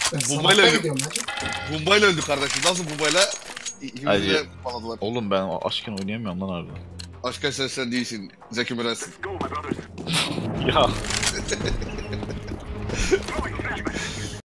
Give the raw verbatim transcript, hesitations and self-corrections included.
Bombayla Sabahta öldü. gidiyorum hacı. Bombayla öldü kardeşim. Nasıl bombayla? İkimizi Hadi. de bağladılar. Oğlum ben aşkın oynayamıyorum lan harbiden. Aşka sen sen değilsin. Zeki Müren'sin. Ya.